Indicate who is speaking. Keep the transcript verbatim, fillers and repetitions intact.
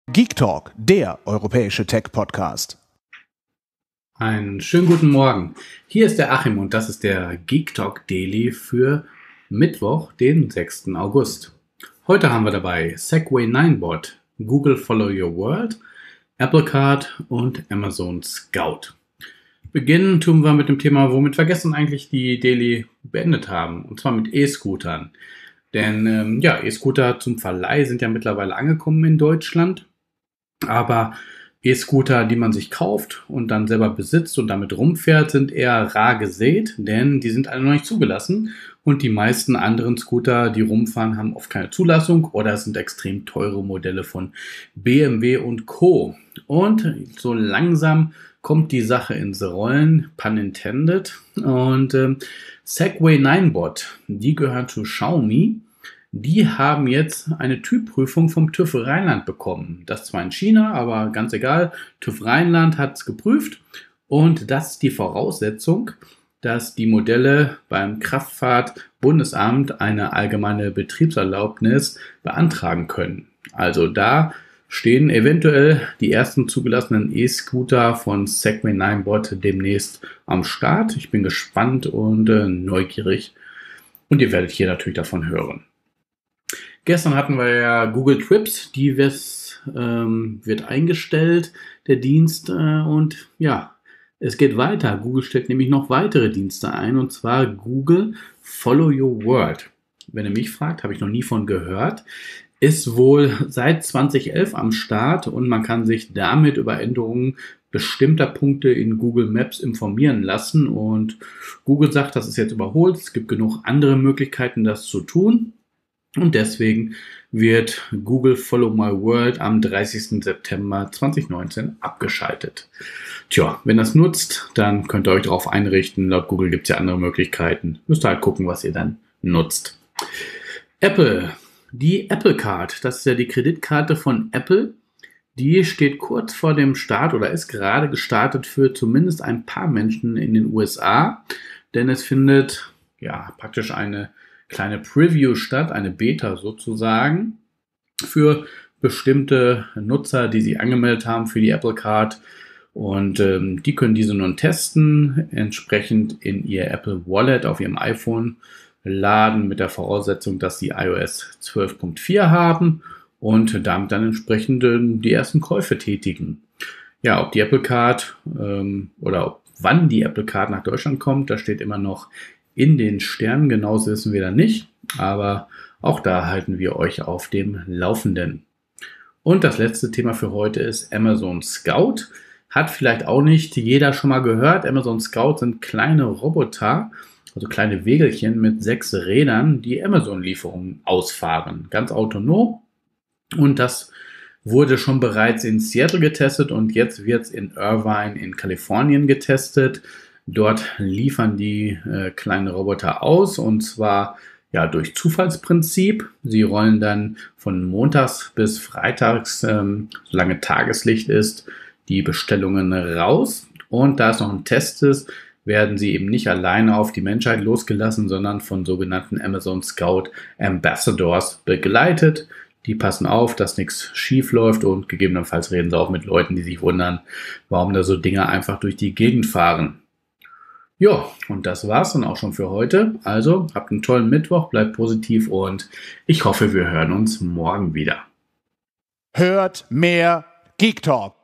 Speaker 1: Geek Talk, der europäische Tech-Podcast.
Speaker 2: Einen schönen guten Morgen. Hier ist der Achim und das ist der Geek Talk Daily für Mittwoch, den sechsten August. Heute haben wir dabei Segway neun Bot, Google Follow Your World, Apple Card und Amazon Scout. Beginnen tun wir mit dem Thema, womit wir gestern eigentlich die Daily beendet haben, und zwar mit E-Scootern. Denn ähm, ja, E-Scooter zum Verleih sind ja mittlerweile angekommen in Deutschland, aber E-Scooter, die man sich kauft und dann selber besitzt und damit rumfährt, sind eher rar gesät, denn die sind alle noch nicht zugelassen und die meisten anderen Scooter, die rumfahren, haben oft keine Zulassung oder es sind extrem teure Modelle von B M W und Co. Und so langsam kommt die Sache ins Rollen, pun intended, und ähm, Segway neun Bot, die gehören zu Xiaomi. Die haben jetzt eine Typprüfung vom TÜV Rheinland bekommen. Das zwar in China, aber ganz egal. TÜV Rheinland hat es geprüft und das ist die Voraussetzung, dass die Modelle beim Kraftfahrtbundesamt eine allgemeine Betriebserlaubnis beantragen können. Also da stehen eventuell die ersten zugelassenen E-Scooter von Segway neun Bot demnächst am Start. Ich bin gespannt und äh, neugierig und ihr werdet hier natürlich davon hören. Gestern hatten wir ja Google Trips, die wird, ähm, wird eingestellt, der Dienst, äh, und ja, es geht weiter. Google stellt nämlich noch weitere Dienste ein, und zwar Google Follow Your World. Wenn ihr mich fragt, habe ich noch nie von gehört. Ist wohl seit zwanzig elf am Start und man kann sich damit über Änderungen bestimmter Punkte in Google Maps informieren lassen. Und Google sagt, das ist jetzt überholt. Es gibt genug andere Möglichkeiten, das zu tun. Und deswegen wird Google Follow My World am dreißigsten September zweitausendneunzehn abgeschaltet. Tja, wenn das nutzt, dann könnt ihr euch darauf einrichten. Laut Google gibt es ja andere Möglichkeiten. Müsst ihr halt gucken, was ihr dann nutzt. Apple, die Apple Card, das ist ja die Kreditkarte von Apple. Die steht kurz vor dem Start oder ist gerade gestartet für zumindest ein paar Menschen in den U S A. Denn es findet ja praktisch eine kleine Preview statt, eine Beta sozusagen, für bestimmte Nutzer, die sich angemeldet haben für die Apple Card. Und ähm, die können diese nun testen, entsprechend in ihr Apple Wallet auf ihrem iPhone laden, mit der Voraussetzung, dass sie i O S zwölf Punkt vier haben und damit dann entsprechend äh, die ersten Käufe tätigen. Ja, ob die Apple Card ähm, oder ob, wann die Apple Card nach Deutschland kommt, da steht immer noch in den Sternen, genauso wissen wir da nicht, aber auch da halten wir euch auf dem Laufenden. Und das letzte Thema für heute ist Amazon Scout. Hat vielleicht auch nicht jeder schon mal gehört. Amazon Scout sind kleine Roboter, also kleine Wägelchen mit sechs Rädern, die Amazon-Lieferungen ausfahren, ganz autonom. Und das wurde schon bereits in Seattle getestet und jetzt wird es in Irvine in Kalifornien getestet. Dort liefern die äh, kleinen Roboter aus, und zwar ja durch Zufallsprinzip. Sie rollen dann von montags bis freitags, ähm, solange Tageslicht ist, die Bestellungen raus. Und da es noch ein Test ist, werden sie eben nicht alleine auf die Menschheit losgelassen, sondern von sogenannten Amazon Scout Ambassadors begleitet. Die passen auf, dass nichts schief läuft und gegebenenfalls reden sie auch mit Leuten, die sich wundern, warum da so Dinger einfach durch die Gegend fahren. Ja, und das war's dann auch schon für heute. Also, habt einen tollen Mittwoch, bleibt positiv und ich hoffe, wir hören uns morgen wieder.
Speaker 1: Hört mehr Geek Talk.